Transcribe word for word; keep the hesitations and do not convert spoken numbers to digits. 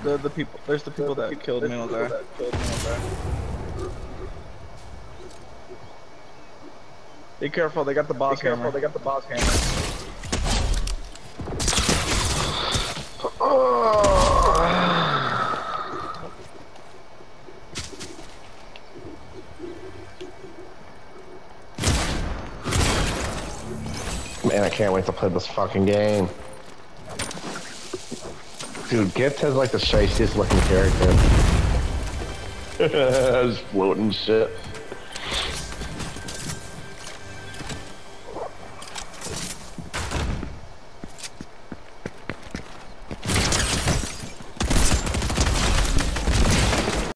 The the people. There's the people that killed me there. Be careful. They got the boss hammer. They got the boss hammer. Man, I can't wait to play this fucking game. Dude, Gitz has like the shiestiest looking character. Just floating shit.